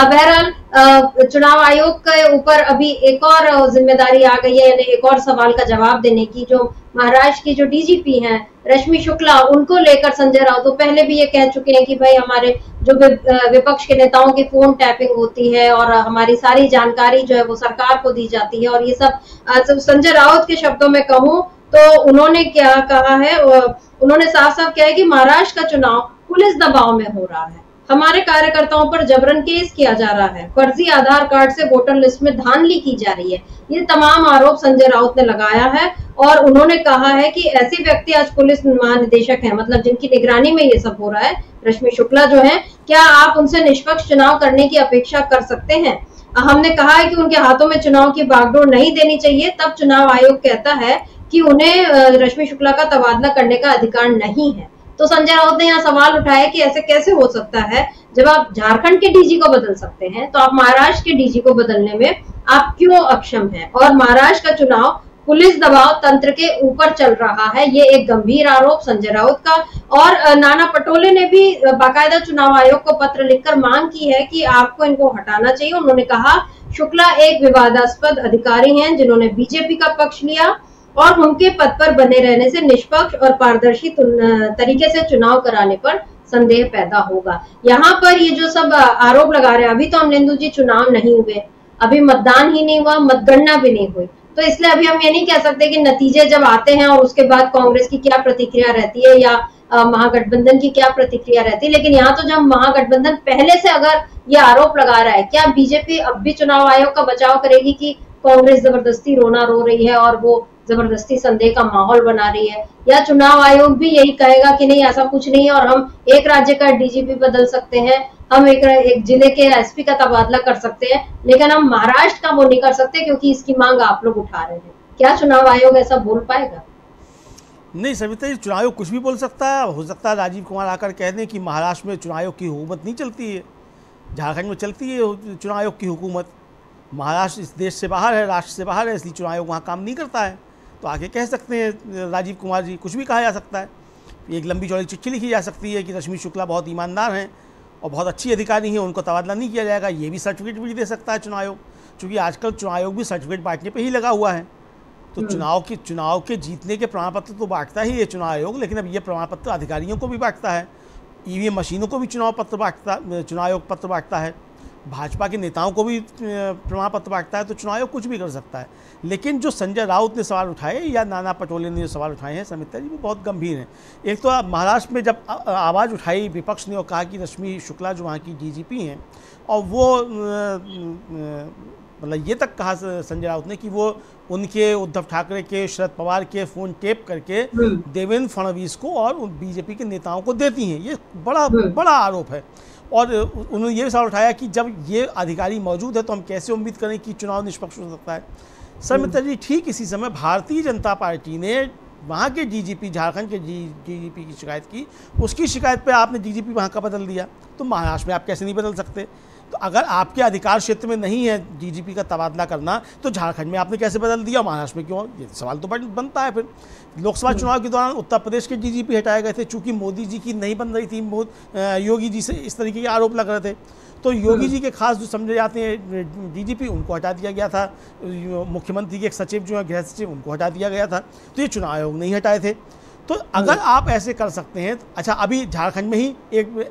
बहरहाल चुनाव आयोग के ऊपर अभी एक और जिम्मेदारी आ गई है, यानी एक और सवाल का जवाब देने की। जो महाराष्ट्र की जो डीजीपी हैं रश्मि शुक्ला, उनको लेकर संजय राउत तो पहले भी ये कह चुके हैं कि भाई हमारे जो विपक्ष के नेताओं की फोन टैपिंग होती है और हमारी सारी जानकारी जो है वो सरकार को दी जाती है, और ये सब संजय राउत के शब्दों में कहूं तो उन्होंने क्या कहा है, उन्होंने साफ साफ कहा है कि महाराष्ट्र का चुनाव पुलिस दबाव में हो रहा है, हमारे कार्यकर्ताओं पर जबरन केस किया जा रहा है, फर्जी आधार कार्ड से वोटर लिस्ट में धांधली की जा रही है। ये तमाम आरोप संजय राउत ने लगाया है और उन्होंने कहा है कि ऐसे व्यक्ति आज पुलिस महानिदेशक हैं, मतलब जिनकी निगरानी में ये सब हो रहा है, रश्मि शुक्ला जो है, क्या आप उनसे निष्पक्ष चुनाव करने की अपेक्षा कर सकते हैं? हमने कहा है कि उनके हाथों में चुनाव की बागडोर नहीं देनी चाहिए। तब चुनाव आयोग कहता है कि उन्हें रश्मि शुक्ला का तबादला करने का अधिकार नहीं है। तो संजय राउत ने यहाँ सवाल उठाया कि ऐसे कैसे हो सकता है, जब आप झारखंड के डीजी को बदल सकते हैं तो आप महाराष्ट्र के डीजी को बदलने में आप क्यों अक्षम हैं? और महाराष्ट्र का चुनाव पुलिस दबाव तंत्र के ऊपर चल रहा है, ये एक गंभीर आरोप संजय राउत का। और नाना पटोले ने भी बाकायदा चुनाव आयोग को पत्र लिखकर मांग की है कि आपको इनको हटाना चाहिए। उन्होंने कहा शुक्ला एक विवादास्पद अधिकारी हैं जिन्होंने बीजेपी का पक्ष लिया और उनके पद पर बने रहने से निष्पक्ष और पारदर्शी तरीके से चुनाव कराने पर संदेह पैदा होगा। यहाँ पर ये जो सब आरोप लगा रहे हैं, अभी तो अमलेंदु जी चुनाव नहीं हुए, अभी मतदान ही नहीं हुआ, मतगणना भी नहीं हुई, तो इसलिए अभी हम ये नहीं कह सकते कि नतीजे जब आते हैं और उसके बाद कांग्रेस की क्या प्रतिक्रिया रहती है या महागठबंधन की क्या प्रतिक्रिया रहती है। लेकिन यहाँ तो जब महागठबंधन पहले से अगर ये आरोप लगा रहा है, क्या बीजेपी अब भी चुनाव आयोग का बचाव करेगी कि कांग्रेस जबरदस्ती रोना रो रही है और वो जबरदस्ती संदेह का माहौल बना रही है, या चुनाव आयोग भी यही कहेगा कि नहीं ऐसा कुछ नहीं है और हम एक राज्य का डीजीपी बदल सकते हैं, हम एक जिले के एसपी का तबादला कर सकते हैं, लेकिन हम महाराष्ट्र का वो नहीं कर सकते क्योंकि इसकी मांग आप लोग उठा रहे हैं। क्या चुनाव आयोग ऐसा बोल पाएगा? नहीं सविता जी, चुनाव आयोग कुछ भी बोल सकता है। हो सकता है राजीव कुमार आकर कह दें कि महाराष्ट्र में चुनाव आयोग की हुकूमत नहीं चलती है, झारखंड में चलती है चुनाव आयोग की हुकूमत, महाराष्ट्र इस देश से बाहर है, राष्ट्र से बाहर है, इसलिए चुनाव आयोग वहाँ काम नहीं करता है। तो आगे कह सकते हैं राजीव कुमार जी, कुछ भी कहा जा सकता है। एक लंबी चौड़ी चिट्ठी लिखी जा सकती है कि रश्मि शुक्ला बहुत ईमानदार हैं और बहुत अच्छी अधिकारी हैं, उनको तबादला नहीं किया जाएगा। ये भी सर्टिफिकेट भी दे सकता है चुनाव आयोग, क्योंकि आजकल चुनाव आयोग भी सर्टिफिकेट बांटने पे ही लगा हुआ है। तो चुनाव के जीतने के प्रमाण पत्र तो बांटता ही है चुनाव आयोग, लेकिन अब ये प्रमाण पत्र अधिकारियों को भी बांटता है, ईवीएम मशीनों को भी चुनाव आयोग पत्र बांटता है। भाजपा के नेताओं को भी प्रमाण पत्र बांटता है, तो चुनाव आयोग कुछ भी कर सकता है। लेकिन जो संजय राउत ने सवाल उठाए या नाना पटोले ने जो सवाल उठाए हैं समिता जी, वो बहुत गंभीर हैं। एक तो महाराष्ट्र में जब आवाज़ उठाई विपक्ष ने और कहा कि रश्मि शुक्ला जो वहाँ की DGP हैं, और वो मतलब ये तक कहा संजय राउत ने कि वो उनके उद्धव ठाकरे के, शरद पवार के फ़ोन टेप करके देवेंद्र फडणवीस को और बीजेपी के नेताओं को देती हैं। ये बड़ा आरोप है। और उन्होंने ये सवाल उठाया कि जब ये अधिकारी मौजूद है तो हम कैसे उम्मीद करें कि चुनाव निष्पक्ष हो सकता है। सर मित्रा जी, ठीक इसी समय भारतीय जनता पार्टी ने वहाँ के DGP, झारखंड के DGP की शिकायत की। उसकी शिकायत पे आपने DGP वहाँ का बदल दिया, तो महाराष्ट्र में आप कैसे नहीं बदल सकते? तो अगर आपके अधिकार क्षेत्र में नहीं है DGP का तबादला करना, तो झारखंड में आपने कैसे बदल दिया, महाराष्ट्र में क्यों? ये सवाल तो बनता है। फिर लोकसभा चुनाव के दौरान उत्तर प्रदेश के DGP हटाए गए थे, चूंकि मोदी जी की नहीं बन रही थी, योगी जी से इस तरीके के आरोप लग रहे थे, तो योगी जी के खास जो समझे जाते हैं DGP, उनको हटा दिया गया था। मुख्यमंत्री के एक सचिव जो है, गृह सचिव, उनको हटा दिया गया था। तो ये चुनाव आयोग नहीं हटाए थे। तो अगर आप ऐसे कर सकते हैं, अच्छा अभी झारखंड में ही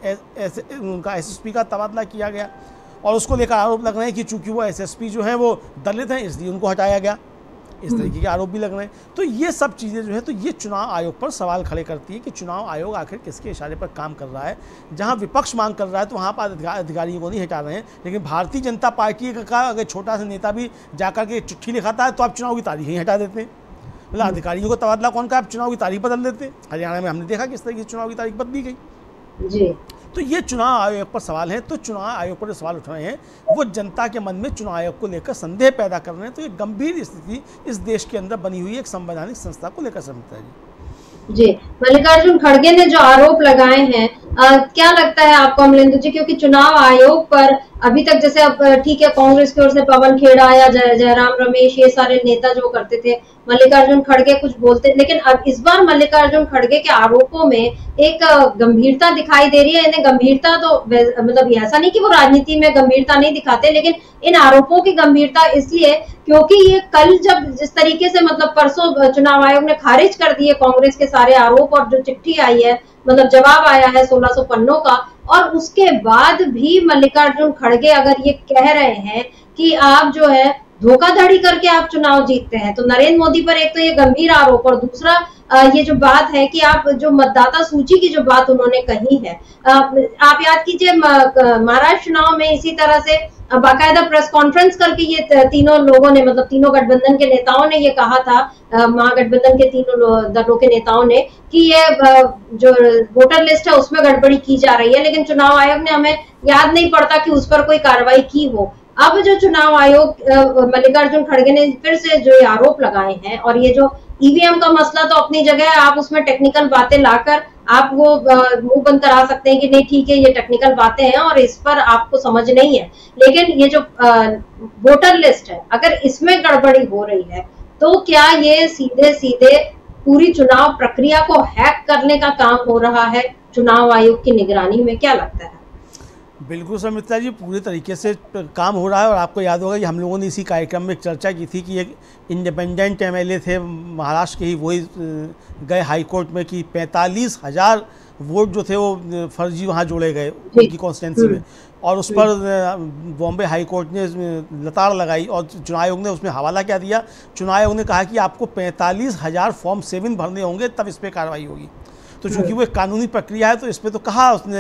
एक उनका SSP का तबादला किया गया और उसको लेकर आरोप लग रहे हैं कि चूंकि वो SSP जो है वो दलित हैं, इसलिए उनको हटाया गया। इस तरीके के आरोप भी लग रहे हैं। तो ये सब चीज़ें जो है, तो ये चुनाव आयोग पर सवाल खड़े करती है कि चुनाव आयोग आखिर किसके इशारे पर काम कर रहा है। जहां विपक्ष मांग कर रहा है तो वहां पर अधिकारियों को नहीं हटा रहे हैं, लेकिन भारतीय जनता पार्टी का अगर छोटा सा नेता भी जाकर के चिट्ठी लिखाता है तो आप चुनाव की तारीख ही हटा देते हैं। मतलब अधिकारियों को तबादला कौन का, आप चुनाव की तारीख बदल देते हैं। हरियाणा में हमने देखा किस तरीके से चुनाव की तारीख बदली गई जी। तो ये चुनाव आयोग पर सवाल है। तो चुनाव आयोग पर जो सवाल उठ रहे हैं वो जनता के मन में चुनाव आयोग को लेकर संदेह पैदा कर रहे हैं। तो ये गंभीर स्थिति इस देश के अंदर बनी हुई एक संवैधानिक संस्था को लेकर समझता है जी। मल्लिकार्जुन खड़गे ने जो आरोप लगाए हैं, क्या लगता है आपको अमलेंदु जी? क्योंकि चुनाव आयोग पर अभी तक जैसे अब ठीक है, कांग्रेस की ओर से पवन खेड़ा या जयराम रमेश, ये सारे नेता जो करते थे, मल्लिकार्जुन खड़गे कुछ बोलते, लेकिन अब इस बार मल्लिकार्जुन खड़गे के आरोपों में एक गंभीरता दिखाई दे रही है। इन्हें गंभीरता तो मतलब ऐसा नहीं कि वो राजनीति में गंभीरता नहीं दिखाते, लेकिन इन आरोपों की गंभीरता इसलिए क्योंकि ये कल जब जिस तरीके से मतलब परसों चुनाव आयोग ने खारिज कर दिए कांग्रेस के सारे आरोप, और जो चिट्ठी आई है, मतलब जवाब आया है 1600 पन्नों का, और उसके बाद भी मल्लिकार्जुन खड़गे अगर ये कह रहे हैं कि आप जो है धोखाधड़ी करके आप चुनाव जीतते हैं, तो नरेंद्र मोदी पर एक तो ये गंभीर आरोप, और दूसरा ये जो बात है कि आप जो मतदाता सूची की जो बात उन्होंने कही है, आप याद कीजिए महाराष्ट्र चुनाव में इसी तरह से बाकायदा प्रेस कॉन्फ्रेंस करके ये तीनों लोगों ने, मतलब तीनों गठबंधन के नेताओं ने ये कहा था, महागठबंधन के तीनों दलों के नेताओं ने, कि ये जो वोटर लिस्ट है उसमें गड़बड़ी की जा रही है, लेकिन चुनाव आयोग ने, हमें याद नहीं पड़ता कि उस पर कोई कार्रवाई की हो। अब जो चुनाव आयोग मल्लिकार्जुन खड़गे ने फिर से जो आरोप लगाए हैं, और ये जो ईवीएम का मसला तो अपनी जगह है, आप उसमें टेक्निकल बातें लाकर आप वो मुंह बंद करा सकते हैं कि नहीं ठीक है ये टेक्निकल बातें हैं और इस पर आपको समझ नहीं है, लेकिन ये जो वोटर लिस्ट है अगर इसमें गड़बड़ी हो रही है तो क्या ये सीधे सीधे पूरी चुनाव प्रक्रिया को हैक करने का काम हो रहा है चुनाव आयोग की निगरानी में? क्या लगता है? बिल्कुल समिता जी, पूरे तरीके से काम हो रहा है। और आपको याद होगा कि हम लोगों ने इसी कार्यक्रम में एक चर्चा की थी कि एक इंडिपेंडेंट MLA थे महाराष्ट्र के ही, वही गए हाई कोर्ट में कि 45,000 वोट जो थे वो फर्जी वहाँ जोड़े गए उनकी कॉन्स्टिट्यूंसी में, और उस पर बॉम्बे हाई कोर्ट ने लताड़ लगाई और चुनाव आयोग ने उसमें हवाला क्या दिया। चुनाव आयोग ने कहा कि आपको 45,000 फॉर्म 7 भरने होंगे तब इस पर कार्रवाई होगी। तो चूंकि वो एक कानूनी प्रक्रिया है तो इस पर तो कहा उसने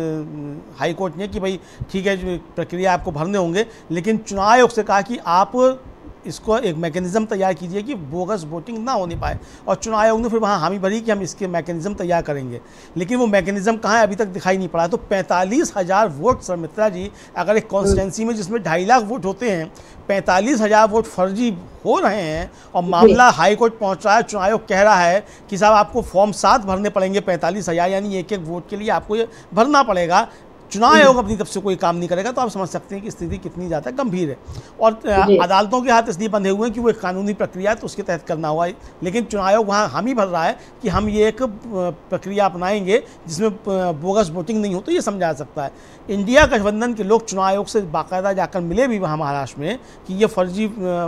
हाई कोर्ट ने कि भाई ठीक है प्रक्रिया आपको भरने होंगे, लेकिन चुनाव आयोग से कहा कि आप इसको एक मैकेनिज़्म तैयार कीजिए कि बोगस वोटिंग ना होने पाए, और चुनाव आयोग ने फिर वहाँ हामी भरी कि हम इसके मैकेनिज़्म तैयार करेंगे, लेकिन वो मैकेनिज़्म कहाँ है अभी तक दिखाई नहीं पड़ा। तो 45,000 वोट सर मित्रा जी, अगर एक कॉन्स्टिट्यूंसी में जिसमें 2.5 लाख वोट होते हैं 45,000 वोट फर्जी हो रहे हैं और मामला हाई कोर्ट पहुँच रहा है, चुनाव आयोग कह रहा है कि साहब आपको फॉर्म 7 भरने पड़ेंगे 45,000, यानी एक एक वोट के लिए आपको ये भरना पड़ेगा, चुनाव आयोग अपनी तरफ से कोई काम नहीं करेगा, तो आप समझ सकते हैं कि स्थिति कितनी ज़्यादा गंभीर है। और अदालतों के हाथ इसलिए बंधे हुए हैं कि वो एक कानूनी प्रक्रिया है तो उसके तहत करना हुआ है, लेकिन चुनाव आयोग वहाँ हामी भर रहा है कि हम ये एक प्रक्रिया अपनाएंगे जिसमें बोगस वोटिंग नहीं हो। तो ये समझा सकता है इंडिया गठबंधन के लोग चुनाव आयोग से बाकायदा जाकर मिले भी वहाँ महाराष्ट्र में कि ये फर्जी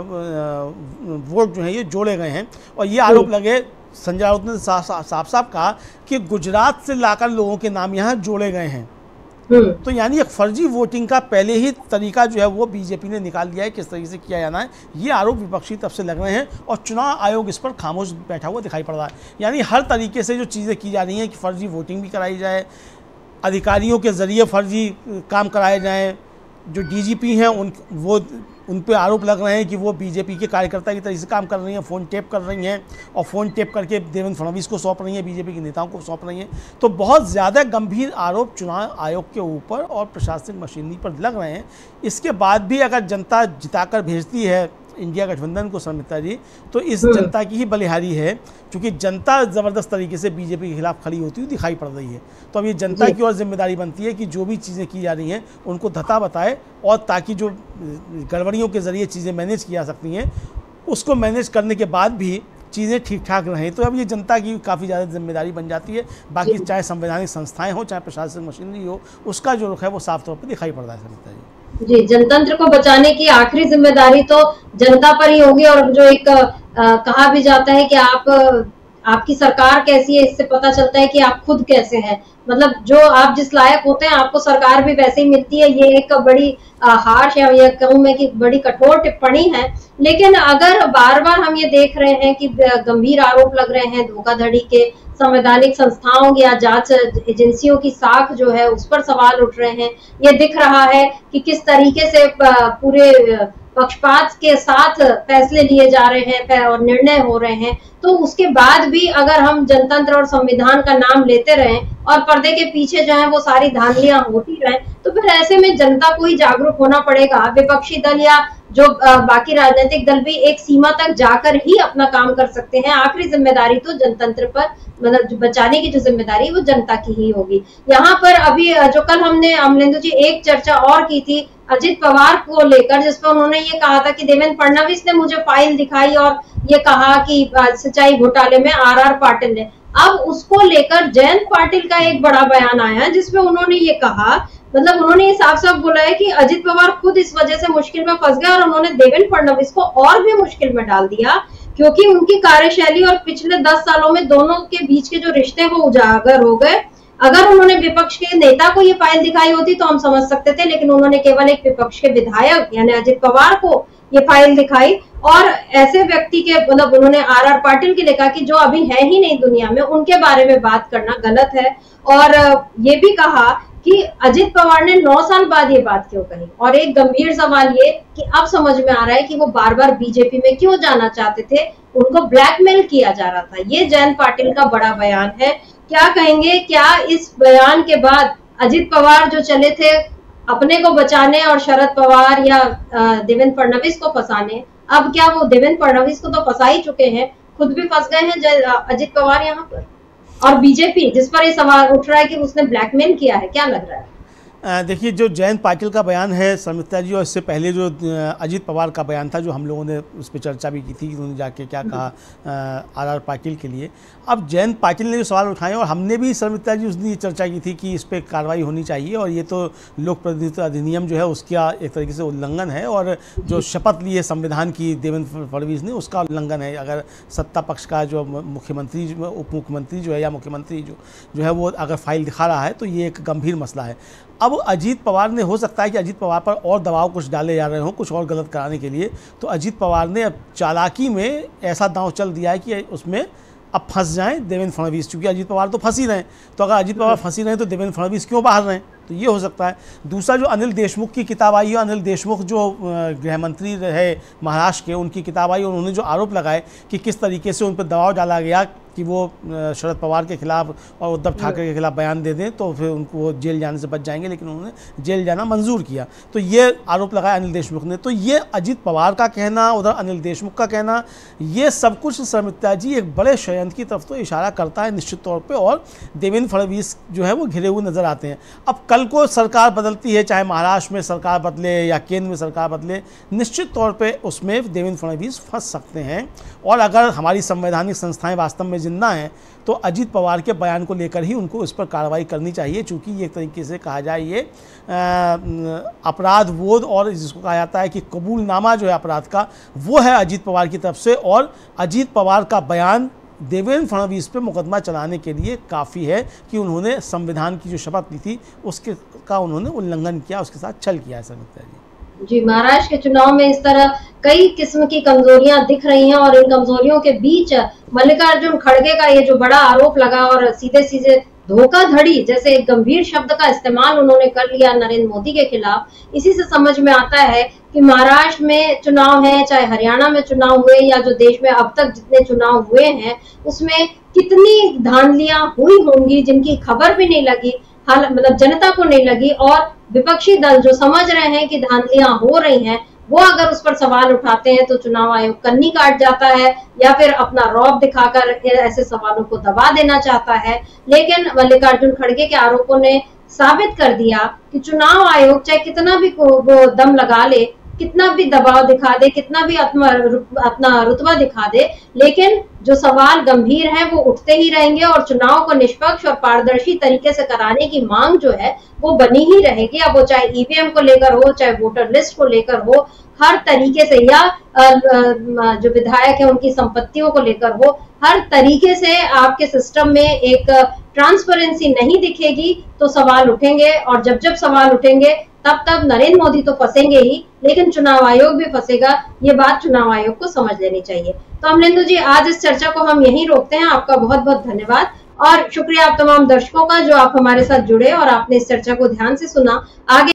वोट जो है ये जोड़े गए हैं, और ये आरोप लगे। संजय राउत ने साफ साफ कहा कि गुजरात से लाकर लोगों के नाम यहाँ जोड़े गए हैं, तो यानी एक फर्जी वोटिंग का पहले ही तरीका जो है वो बीजेपी ने निकाल दिया है, किस तरीके से किया जाना है, ये आरोप विपक्षी तरफ से लग रहे हैं और चुनाव आयोग इस पर खामोश बैठा हुआ दिखाई पड़ रहा है। यानी हर तरीके से जो चीज़ें की जा रही हैं कि फर्जी वोटिंग भी कराई जाए, अधिकारियों के ज़रिए फर्जी काम कराए जाएँ, जो डीजीपी हैं उन पे आरोप लग रहे हैं कि वो बीजेपी के कार्यकर्ता की तरह से काम कर रही हैं, फ़ोन टेप कर रही हैं और फ़ोन टेप करके देवेंद्र फडणवीस को सौंप रही हैं, बीजेपी के नेताओं को सौंप रही हैं। तो बहुत ज़्यादा गंभीर आरोप चुनाव आयोग के ऊपर और प्रशासनिक मशीनरी पर लग रहे हैं। इसके बाद भी अगर जनता जिताकर भेजती है इंडिया गठबंधन को समिता जी, तो इस जनता की ही बलिहारी है, क्योंकि जनता ज़बरदस्त तरीके से बीजेपी के खिलाफ खड़ी होती हुई दिखाई पड़ रही है। तो अब ये जनता की और जिम्मेदारी बनती है कि जो भी चीज़ें की जा रही हैं उनको धता बताए, और ताकि जो गड़बड़ियों के ज़रिए चीज़ें मैनेज की जा सकती हैं उसको मैनेज करने के बाद भी चीज़ें ठीक ठाक रहें। तो अब ये जनता की काफ़ी ज़्यादा जिम्मेदारी बन जाती है। बाकी चाहे संवैधानिक संस्थाएँ हों, चाहे प्रशासनिक मशीनरी हो, उसका जो रुख है वो साफ तौर पर दिखाई पड़ रहा है समिता जी। जी, जनतंत्र को बचाने की आखिरी जिम्मेदारी तो जनता पर ही होगी। और जो एक कहा भी जाता है कि आपकी सरकार कैसी है, इससे पता चलता है कि आप खुद कैसे हैं। मतलब जो आप जिस लायक होते हैं आपको सरकार भी वैसे ही मिलती है। ये एक बड़ी हार्श या ये कहूँ मैं कि बड़ी कठोर टिप्पणी है। लेकिन अगर बार बार हम ये देख रहे हैं कि गंभीर आरोप लग रहे हैं धोखाधड़ी के, संवैधानिक संस्थाओं या जांच एजेंसियों की साख जो है उस पर सवाल उठ रहे हैं, ये दिख रहा है कि किस तरीके से पूरे पक्षपात के साथ फैसले लिए जा रहे हैं और निर्णय हो रहे हैं। तो उसके बाद भी अगर हम जनतंत्र और संविधान का नाम लेते रहें और पर्दे के पीछे जो है वो सारी धांधलियां होती रहें, तो फिर ऐसे में जनता को ही जागरूक होना पड़ेगा। विपक्षी दल या जो बाकी राजनीतिक दल भी एक सीमा तक जाकर ही अपना काम कर सकते हैं। आखिरी जिम्मेदारी तो जनतंत्र पर, मतलब बचाने की जो जिम्मेदारी वो जनता की ही होगी। यहाँ पर अभी जो कल हमने अमलेंदु जी एक चर्चा और की थी अजित पवार को लेकर, जिसपे उन्होंने ये कहा था कि देवेंद्र फडणवीस ने मुझे फाइल दिखाई और ये कहा कि सिंचाई घोटाले में आर पाटिल ने। अब उसको लेकर जयंत पाटिल का एक बड़ा बयान आया जिसमें उन्होंने ये कहा, मतलब उन्होंने ये साफ साफ बोला है कि अजित पवार खुद इस वजह से मुश्किल में फंस गए और उन्होंने देवेंद्र फडणवीस को और भी मुश्किल में डाल दिया, क्योंकि उनकी कार्यशैली और पिछले 10 सालों में दोनों के बीच के जो रिश्ते वो उजागर हो गए। अगर उन्होंने विपक्ष के नेता को ये फाइल दिखाई होती तो हम समझ सकते थे, लेकिन उन्होंने केवल एक विपक्ष के विधायक यानी अजित पवार को ये फाइल दिखाई। और ऐसे व्यक्ति के, मतलब उन्होंने आर पाटिल के लिखा कि जो अभी है ही नहीं दुनिया में, उनके बारे में बात करना गलत है। और ये भी कहा कि अजित पवार ने 9 साल बाद ये बात क्यों कही। और एक गंभीर सवाल ये कि अब समझ में आ रहा है कि वो बार बार बीजेपी में क्यों जाना चाहते थे, उनको ब्लैकमेल किया जा रहा था। ये जयंत पाटिल का बड़ा बयान है। क्या कहेंगे, क्या इस बयान के बाद अजित पवार जो चले थे अपने को बचाने और शरद पवार या देवेंद्र फडणवीस को फंसाने, अब क्या वो देवेंद्र फडणवीस को तो फंसा ही चुके हैं, खुद भी फंस गए हैं अजित पवार यहाँ पर? और बीजेपी जिस पर ये सवाल उठ रहा है कि उसने ब्लैकमेल किया है, क्या लग रहा है? देखिए, जो जयंत पाटिल का बयान है समिता जी, और इससे पहले जो अजित पवार का बयान था जो हम लोगों ने उस पर चर्चा भी की थी कि उन्होंने जाके क्या कहा आर पाटिल के लिए। अब जयंत पाटिल ने जो सवाल उठाए और हमने भी समिता जी उस दिन ये चर्चा की थी कि इस पर कार्रवाई होनी चाहिए, और ये तो लोक प्रतिनिधित्व अधिनियम जो है उसका एक तरीके से उल्लंघन है, और जो शपथ ली है संविधान की देवेंद्र फडणवीस ने उसका उल्लंघन है। अगर सत्ता पक्ष का जो मुख्यमंत्री, उप मुख्यमंत्री जो है या मुख्यमंत्री जो है वो अगर फाइल दिखा रहा है तो ये एक गंभीर मसला है। अब अजित पवार ने, हो सकता है कि अजित पवार पर और दबाव कुछ डाले जा रहे हों कुछ और गलत कराने के लिए, तो अजित पवार ने अब चालाकी में ऐसा दांव चल दिया है कि उसमें अब फंस जाएं देवेंद्र फडणवीस, क्योंकि अजित पवार तो फंस ही रहे हैं। तो अगर अजित पवार फंस ही रहे तो देवेंद्र फडणवीस क्यों बाहर रहें, तो ये हो सकता है। दूसरा, जो अनिल देशमुख की किताब आई है, अनिल देशमुख जो गृह मंत्री रहे महाराष्ट्र के, उनकी किताब आई और उन्होंने जो आरोप लगाए कि किस तरीके से उन पर दबाव डाला गया कि वो शरद पवार के खिलाफ और उद्धव ठाकरे के खिलाफ बयान दे दें तो फिर उनको वो जेल जाने से बच जाएंगे, लेकिन उन्होंने जेल जाना मंजूर किया। तो ये आरोप लगाया अनिल देशमुख ने। तो ये अजित पवार का कहना, उधर अनिल देशमुख का कहना, ये सब कुछ समिता जी एक बड़े षड्यंत्र की तरफ तो इशारा करता है निश्चित तौर पर, और देवेंद्र फडणवीस जो है वो घिरे हुए नजर आते हैं। अब कल को सरकार बदलती है, चाहे महाराष्ट्र में सरकार बदले या केंद्र में सरकार बदले, निश्चित तौर पर उसमें देवेंद्र फडणवीस फंस सकते हैं। और अगर हमारी संवैधानिक संस्थाएं वास्तव में जिंदा हैं तो अजित पवार के बयान को लेकर ही उनको इस पर कार्रवाई करनी चाहिए, चूँकि ये एक तरीके से कहा जाए ये अपराध बोध और जिसको कहा जाता है कि कबूलनामा जो है अपराध का, वो है अजित पवार की तरफ से। और अजित पवार का बयान देवेंद्र फडणवीस पे मुकदमा चलाने के लिए काफ़ी है कि उन्होंने संविधान की जो शपथ ली थी उसके का उन्होंने उल्लंघन किया, उसके साथ छल किया है। समित्रा जी, महाराष्ट्र के चुनाव में इस तरह कई किस्म की कमजोरियां दिख रही हैं और इन कमजोरियों के बीच मल्लिकार्जुन खड़गे का ये जो बड़ा आरोप लगा और सीधे सीधे धोखाधड़ी जैसे एक गंभीर शब्द का इस्तेमाल उन्होंने कर लिया नरेंद्र मोदी के खिलाफ, इसी से समझ में आता है कि महाराष्ट्र में चुनाव है, चाहे हरियाणा में चुनाव हुए या जो देश में अब तक जितने चुनाव हुए हैं उसमें कितनी धांधलियां हुई होंगी जिनकी खबर भी नहीं लगी, मतलब जनता को नहीं लगी। और विपक्षी दल जो समझ रहे हैं कि धांधलियां हो रही हैं वो अगर उस पर सवाल उठाते हैं तो चुनाव आयोग कन्नी काट जाता है या फिर अपना रौब दिखाकर ऐसे सवालों को दबा देना चाहता है। लेकिन मल्लिकार्जुन खड़गे के आरोपों ने साबित कर दिया कि चुनाव आयोग चाहे कितना भी वो दम लगा ले, कितना भी दबाव दिखा दे, कितना भी अपना रुतबा दिखा दे, लेकिन जो सवाल गंभीर है वो उठते ही रहेंगे और चुनाव को निष्पक्ष और पारदर्शी तरीके से कराने की मांग जो है वो बनी ही रहेगी। अब वो चाहे ईवीएम को लेकर हो, चाहे वोटर लिस्ट को लेकर हो, हर तरीके से, या जो विधायक है उनकी संपत्तियों को लेकर हो, हर तरीके से आपके सिस्टम में एक ट्रांसपेरेंसी नहीं दिखेगी तो सवाल उठेंगे। और जब जब सवाल उठेंगे तब तब नरेंद्र मोदी तो फंसेंगे ही, लेकिन चुनाव आयोग भी फंसेगा। ये बात चुनाव आयोग को समझ लेनी चाहिए। तो अमलेंदु जी, आज इस चर्चा को हम यहीं रोकते हैं। आपका बहुत बहुत धन्यवाद और शुक्रिया आप तमाम दर्शकों का जो आप हमारे साथ जुड़े और आपने इस चर्चा को ध्यान से सुना। आगे